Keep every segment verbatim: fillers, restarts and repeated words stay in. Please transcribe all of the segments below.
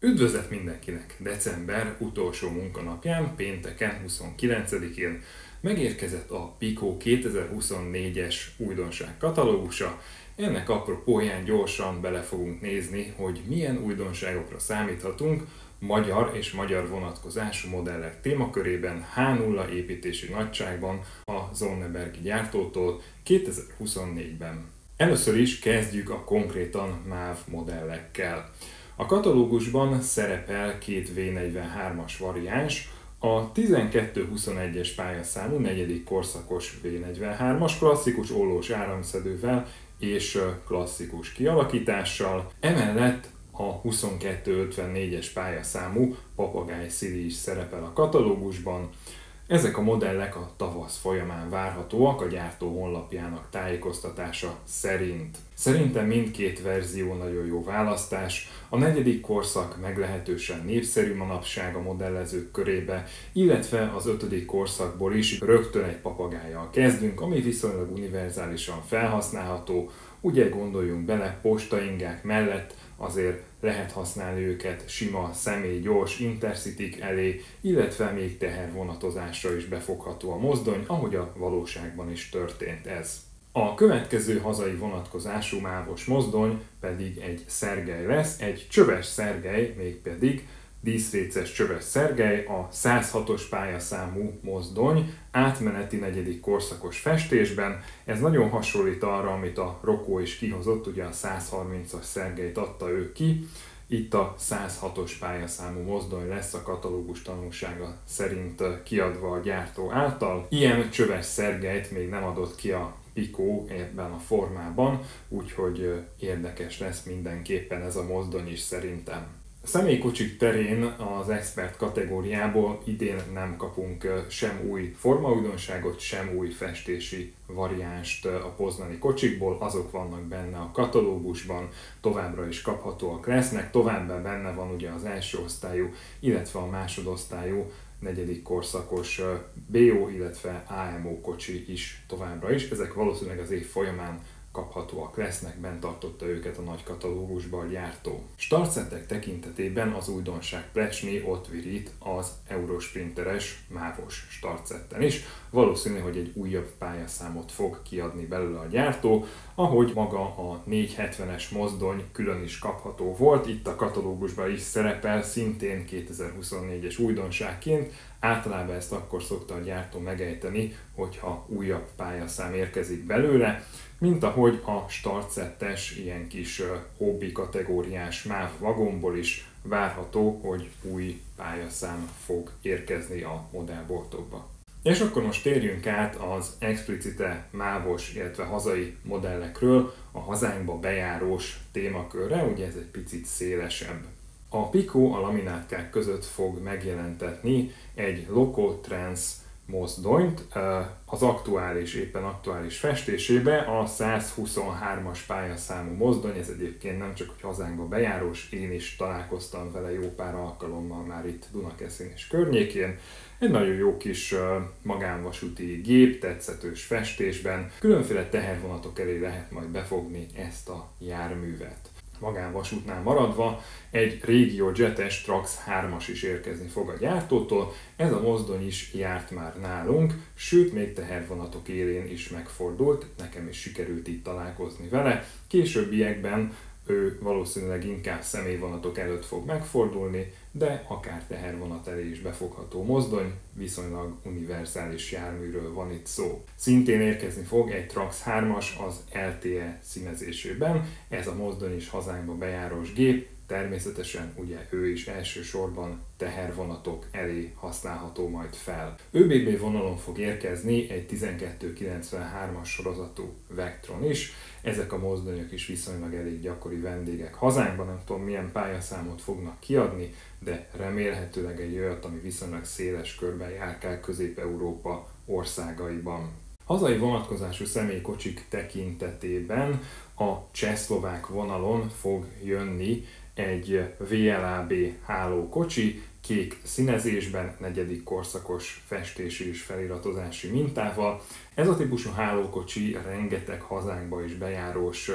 Üdvözlet mindenkinek! December utolsó munkanapján, pénteken huszonkilencedikén megérkezett a Pico kétezer-huszonnégyes újdonság katalógusa. Ennek apropóján gyorsan bele fogunk nézni, hogy milyen újdonságokra számíthatunk magyar és magyar vonatkozású modellek témakörében há nulla építési nagyságban a Zonneberg gyártótól kétezer-huszonnégyben. Először is kezdjük a konkrétan MÁV modellekkel. A katalógusban szerepel két vé negyvenhármas variáns, a tizenkettő huszonegyes pályaszámú negyedik korszakos vé negyvenhármas klasszikus ollós áramszedővel és klasszikus kialakítással, emellett a huszonkettő ötvennégyes pályaszámú Papagáj City is szerepel a katalógusban. Ezek a modellek a tavasz folyamán várhatóak a gyártó honlapjának tájékoztatása szerint. Szerintem mindkét verzió nagyon jó választás, a negyedik korszak meglehetősen népszerű manapság a modellezők körébe, illetve az ötödik korszakból is rögtön egy papagájjal kezdünk, ami viszonylag univerzálisan felhasználható. Ugye gondoljunk bele, postaingák mellett azért lehet használni őket sima, személy, gyors intercityk elé, illetve még tehervonatozásra is befogható a mozdony, ahogy a valóságban is történt ez. A következő hazai vonatkozású mávos mozdony pedig egy szergely lesz, egy csöves szergely, mégpedig díszréces csöves szergely, a száz hatos pályaszámú mozdony átmeneti negyedik korszakos festésben. Ez nagyon hasonlít arra, amit a Rokó is kihozott, ugye a száz harmincas szergelyt adta ő ki. Itt a száz hatos pályaszámú mozdony lesz a katalógus tanulsága szerint kiadva a gyártó által. Ilyen csöves szergelyt még nem adott ki a Pico ebben a formában, úgyhogy érdekes lesz mindenképpen ez a mozdony is szerintem. A személykocsik terén az expert kategóriából idén nem kapunk sem új formaújdonságot, sem új festési variánst a poznani kocsikból, azok vannak benne a katalógusban, továbbra is kaphatóak lesznek, továbbá benne van ugye az első osztályú, illetve a másodosztályú negyedik korszakos bé o, illetve á em o kocsi is továbbra is, ezek valószínűleg az év folyamán kaphatóak lesznek, bent tartotta őket a nagy katalógusba a gyártó. Startszettek tekintetében az újdonság plecsni ott virít az Eurosprinteres mávos startszetten is. Valószínű, hogy egy újabb pályaszámot fog kiadni belőle a gyártó, ahogy maga a négyszázhetvenes mozdony külön is kapható volt, itt a katalógusban is szerepel, szintén kétezer-huszonnégyes újdonságként. Általában ezt akkor szokta a gyártó megejteni, hogyha újabb pályaszám érkezik belőle, mint ahogy a startszettes, ilyen kis hobbi kategóriás MÁV vagonból is várható, hogy új pályaszám fog érkezni a modellboltokba. És akkor most térjünk át az explicite mávos, illetve hazai modellekről a hazánkba bejárós témakörre, ugye ez egy picit szélesebb. A Pico a laminátkák között fog megjelentetni egy Loco Trans mozdonyt, az aktuális, éppen aktuális festésébe a száz huszonhármas pályaszámú mozdony, ez egyébként nem csak hogy hazánkba bejárós, én is találkoztam vele jó pár alkalommal már itt Dunakeszin és környékén. Egy nagyon jó kis magánvasúti gép, tetszetős festésben, különféle tehervonatok elé lehet majd befogni ezt a járművet. Magánvasútnál maradva egy RegioJet-es Trax hármas is érkezni fog a gyártótól, ez a mozdony is járt már nálunk, sőt még tehervonatok élén is megfordult, nekem is sikerült itt találkozni vele, későbbiekben ő valószínűleg inkább személyvonatok előtt fog megfordulni, de akár tehervonat elé is befogható mozdony, viszonylag univerzális járműről van itt szó. Szintén érkezni fog egy Trax hármas az el té e színezésében, ez a mozdony is hazánkba bejárós gép, természetesen ugye ő is elsősorban tehervonatok elé használható majd fel. ÖBB vonalon fog érkezni egy tizenkettő kilencvenhármas sorozatú Vectron is, ezek a mozdonyok is viszonylag elég gyakori vendégek hazánkban, nem tudom milyen pályaszámot fognak kiadni, de remélhetőleg egy olyat, ami viszonylag széles körben járkál Közép-Európa országaiban. Hazai vonatkozású személykocsik tekintetében a csehszlovák vonalon fog jönni egy vé el á bé hálókocsi, kék színezésben, negyedik korszakos festési és feliratozási mintával. Ez a típusú hálókocsi rengeteg hazánkba is bejárós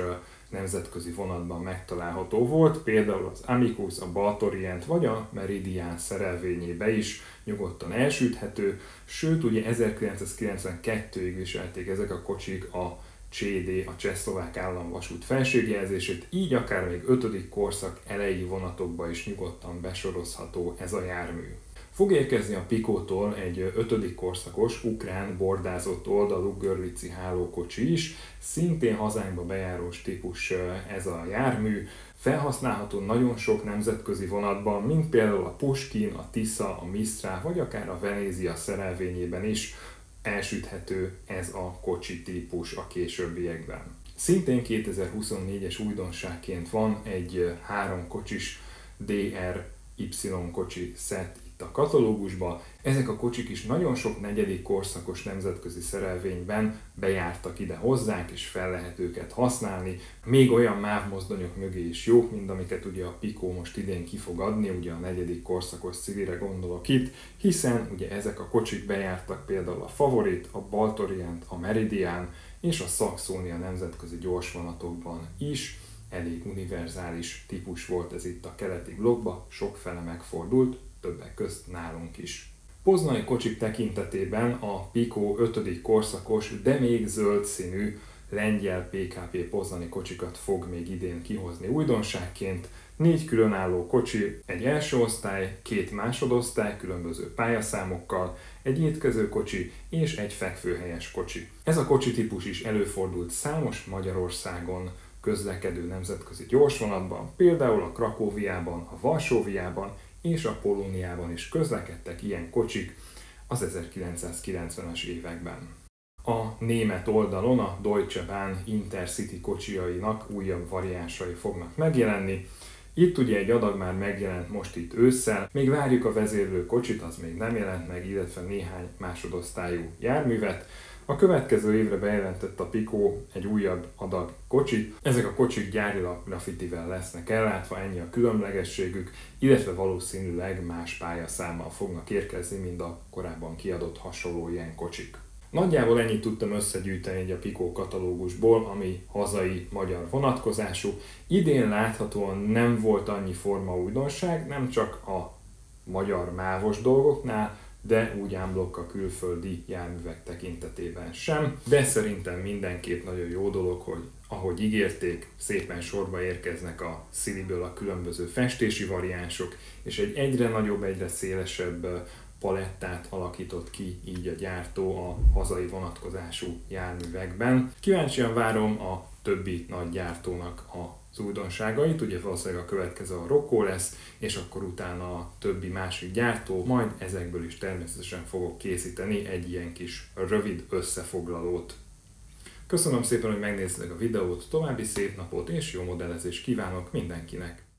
nemzetközi vonatban megtalálható volt, például az Amicus, a Baltorient vagy a Meridian szerelvényébe is nyugodtan elsüthető, sőt ugye ezerkilencszázkilencvenkettőig viselték ezek a kocsik a cé dé, a Csehszlovák Államvasút felségjelzését, így akár még ötödik korszak elejé vonatokba is nyugodtan besorozható ez a jármű. Fog érkezni a Picótól egy ötödik korszakos, ukrán bordázott oldalú Görlitzi hálókocsi is, szintén hazánkba bejárós típus ez a jármű, felhasználható nagyon sok nemzetközi vonatban, mint például a Puskin, a Tisza, a Mistral vagy akár a Venezia szerelvényében is elsüthető ez a kocsi típus a későbbiekben. Szintén kétezer-huszonnégyes újdonságként van egy három kocsis dé er Y kocsi szett itt a katalógusban. Ezek a kocsik is nagyon sok negyedik korszakos nemzetközi szerelvényben bejártak ide hozzánk, és fel lehet őket használni. Még olyan MÁV mozdonyok mögé is jók, mint amiket ugye a Picó most idén ki fog adni, ugye a negyedik korszakos civire gondolok itt, hiszen ugye ezek a kocsik bejártak például a Favorit, a Baltorient, a Meridian és a Saxonia nemzetközi gyorsvonatokban is. Elég univerzális típus volt ez itt a keleti blokkban, sokfele megfordult, többek közt nálunk is. Poznai kocsik tekintetében a Picó ötödik korszakos, de még zöld színű lengyel pé ká pé poznani kocsikat fog még idén kihozni újdonságként. Négy különálló kocsi, egy első osztály, két másodosztály különböző pályaszámokkal, egy étkező kocsi és egy fekvőhelyes kocsi. Ez a kocsi típus is előfordult számos Magyarországon közlekedő nemzetközi gyorsvonatban, például a Krakóviában, a Varsóviában és a Polóniában is közlekedtek ilyen kocsik az ezerkilencszázkilencvenes években. A német oldalon a Deutsche Bahn Intercity kocsiainak újabb variánsai fognak megjelenni. Itt ugye egy adag már megjelent most itt ősszel, még várjuk a vezérlő kocsit, az még nem jelent meg, illetve néhány másodosztályú járművet. A következő évre bejelentett a Picó egy újabb adag kocsit. Ezek a kocsik gyárilag graffitivel lesznek ellátva, ennyi a különlegességük, illetve valószínűleg más pályaszámmal fognak érkezni, mint a korábban kiadott hasonló ilyen kocsik. Nagyjából ennyit tudtam összegyűjteni a Picó katalógusból, ami hazai magyar vonatkozású. Idén láthatóan nem volt annyi formaújdonság, nem csak a magyar mávos dolgoknál, de úgy ámblokk a külföldi járművek tekintetében sem. De szerintem mindenképp nagyon jó dolog, hogy ahogy ígérték, szépen sorba érkeznek a Siliből a különböző festési variánsok, és egy egyre nagyobb, egyre szélesebb palettát alakított ki így a gyártó a hazai vonatkozású járművekben. Kíváncsian várom a többi nagy gyártónak az újdonságait, ugye valószínűleg a következő a Rocco lesz, és akkor utána a többi másik gyártó, majd ezekből is természetesen fogok készíteni egy ilyen kis rövid összefoglalót. Köszönöm szépen, hogy megnéztek a videót, további szép napot és jó modellezést kívánok mindenkinek!